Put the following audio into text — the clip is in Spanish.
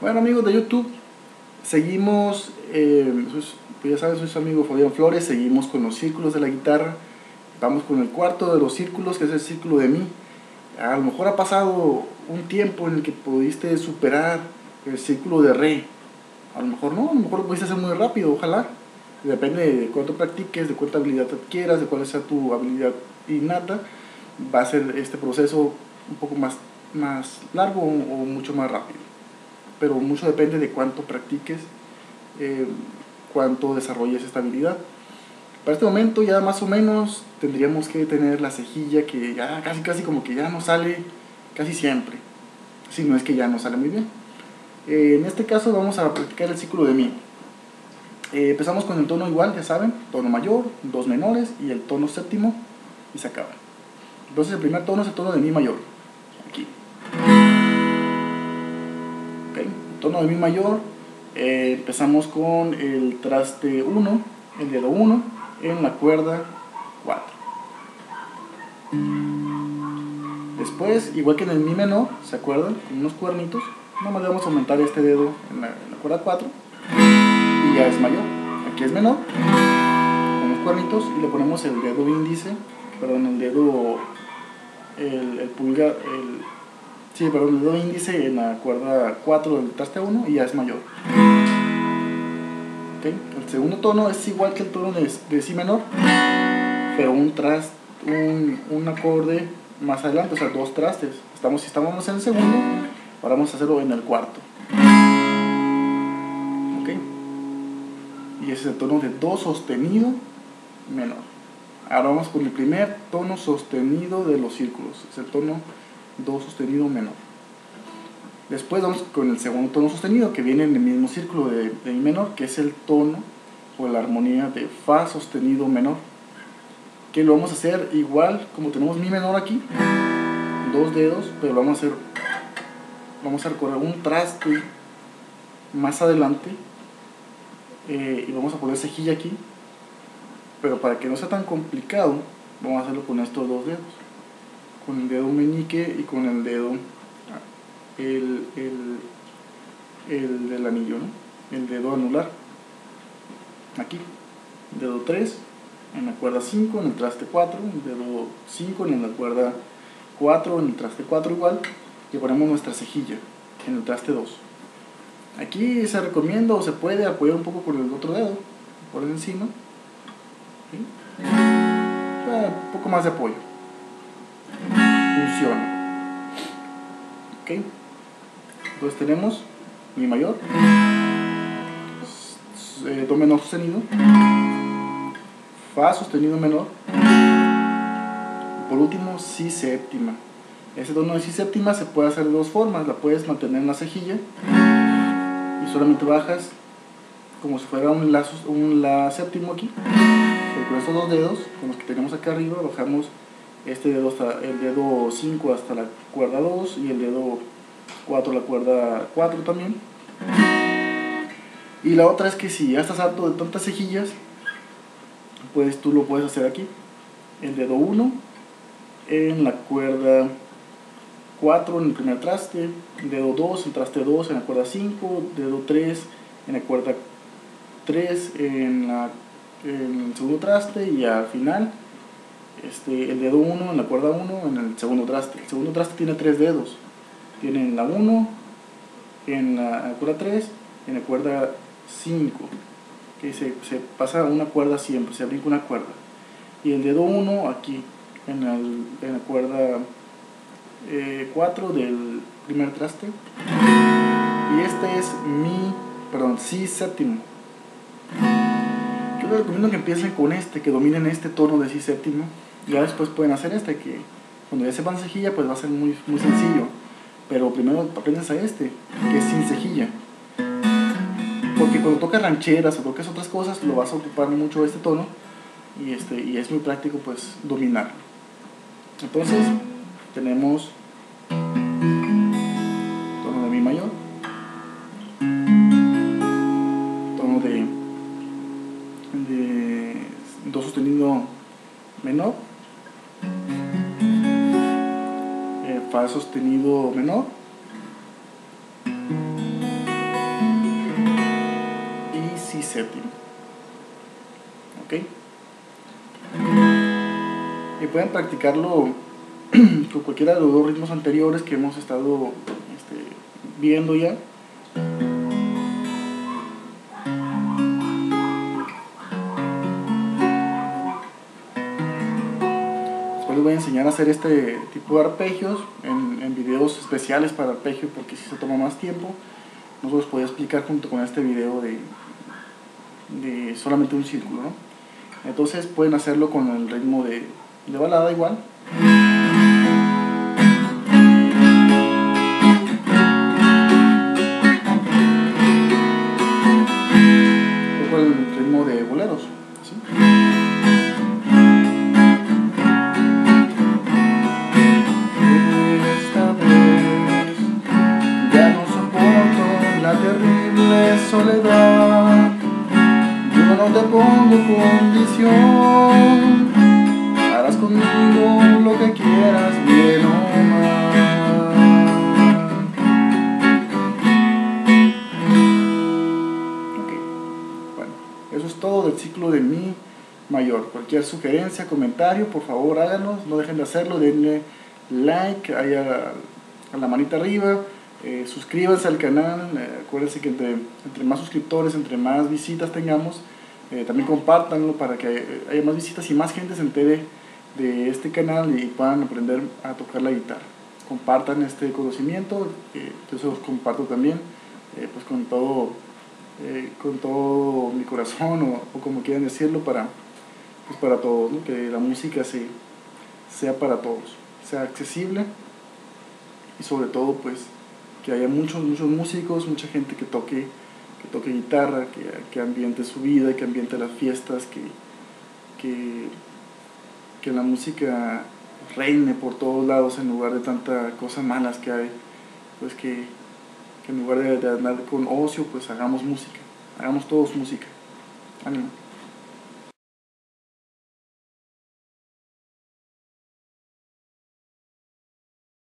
Bueno, amigos de YouTube, seguimos, pues ya saben, soy su amigo Fabián Flores. Seguimos con los círculos de la guitarra. Vamos con el cuarto de los círculos, que es el círculo de Mi. A lo mejor ha pasado un tiempo en el que pudiste superar el círculo de Re. A lo mejor no, a lo mejor lo pudiste hacer muy rápido, ojalá. Depende de cuánto practiques, de cuánta habilidad adquieras, de cuál sea tu habilidad innata. Va a ser este proceso un poco más largo o mucho más rápido. Pero mucho depende de cuánto practiques, cuánto desarrolles esta habilidad. Para este momento ya más o menos tendríamos que tener la cejilla que ya casi como que ya no sale casi siempre, si no es que ya no sale muy bien. En este caso vamos a practicar el círculo de Mi. Empezamos con el tono igual, ya saben, tono mayor, dos menores y el tono séptimo, y se acaba. Entonces el primer tono es el tono de Mi mayor, aquí. Okay. El tono de Mi mayor, empezamos con el traste 1, el dedo 1 en la cuerda 4. Después, igual que en el Mi menor, ¿se acuerdan? Con unos cuernitos, nomás le vamos a aumentar este dedo en la cuerda 4 y ya es mayor. Aquí es menor, con unos cuernitos, y le ponemos el dedo índice, perdón, el dedo, el pulgar, el dedo índice en la cuerda 4 del traste 1 y ya es mayor. Okay. El segundo tono es igual que el tono de Si menor, pero un acorde más adelante, o sea, dos trastes. Si estamos en el segundo, ahora vamos a hacerlo en el cuarto. Okay. Y ese es el tono de Do sostenido menor. Ahora vamos con el primer tono sostenido de los círculos, es el tono Do sostenido menor. Después vamos con el segundo tono sostenido, que viene en el mismo círculo de Mi menor, que es el tono o la armonía de Fa sostenido menor, que lo vamos a hacer igual como tenemos Mi menor aquí, dos dedos, pero vamos a recorrer un traste más adelante, y vamos a poner cejilla aquí, pero para que no sea tan complicado vamos a hacerlo con estos dos dedos, con el dedo meñique y con el dedo el del anillo, ¿no? El dedo anular, aquí, dedo 3 en la cuerda 5 en el traste 4, dedo 5 en la cuerda 4 en el traste 4 igual, y ponemos nuestra cejilla en el traste 2. Aquí se recomienda o se puede apoyar un poco con el otro dedo por encima, ¿sí? Un poco más de apoyo, funciona. Ok, entonces tenemos Mi mayor, Do menor sostenido, Fa sostenido menor, y por último Si séptima. Ese tono de Si séptima se puede hacer de dos formas. La puedes mantener en la cejilla y solamente bajas como si fuera un La séptimo aquí, pero con estos dos dedos, con los que tenemos acá arriba, bajamos este dedo hasta el dedo 5 hasta la cuerda 2 y el dedo 4 la cuerda 4 también. Y la otra es que si ya estás harto de tantas cejillas, pues tú lo puedes hacer aquí, el dedo 1 en la cuerda 4 en el primer traste, dedo 2 en traste 2 en la cuerda 5, dedo 3 en la cuerda 3 en el segundo traste, y al final el dedo 1 en la cuerda 1 en el segundo traste. El segundo traste tiene 3 dedos, tiene la 1 en la cuerda 3 y en la cuerda 5, que se pasa una cuerda siempre, se brinca una cuerda, y el dedo 1 aquí en la cuerda 4 del primer traste, y este es Si séptimo. Yo les recomiendo que empiecen con que dominen este tono de Si séptimo. Ya después pueden hacer que cuando ya sepan cejilla pues va a ser muy sencillo, pero primero aprendes a que es sin cejilla, porque cuando tocas rancheras o tocas otras cosas lo vas a ocupar mucho este tono, y es muy práctico pues dominarlo. Entonces tenemos tono de Mi mayor, tono de Do sostenido menor, Fa sostenido menor, pueden practicarlo con cualquiera de los dos ritmos anteriores que hemos estado viendo ya. Después les voy a enseñar a hacer este tipo de arpegios en videos especiales para arpegio, porque si se toma más tiempo. No se los podía explicar junto con este video de solamente un círculo, ¿no? Entonces pueden hacerlo con el ritmo de balada igual. O con el ritmo de boleros, ¿sí? Esta vez ya no soporto la terrible soledad. Yo no te pongo condición, harás conmigo lo que quieras, bien o mal. Ok, bueno, eso es todo del ciclo de Mi mayor. Cualquier sugerencia, comentario, por favor háganos, no dejen de hacerlo, denle like ahí a la manita arriba. Suscríbanse al canal, acuérdense que entre más suscriptores, entre más visitas tengamos, también compártanlo para que haya más visitas y más gente se entere de este canal y puedan aprender a tocar la guitarra. Compartan este conocimiento, yo se los comparto también, pues con todo mi corazón o como quieran decirlo, para todos, ¿no? Que la música sea para todos, sea accesible y sobre todo pues que haya muchos músicos, mucha gente que toque guitarra, que ambiente su vida, que ambiente las fiestas, que la música reine por todos lados en lugar de tantas cosas malas que hay, pues que en lugar de andar con ocio, pues hagamos música, hagamos todos música. Ánimo.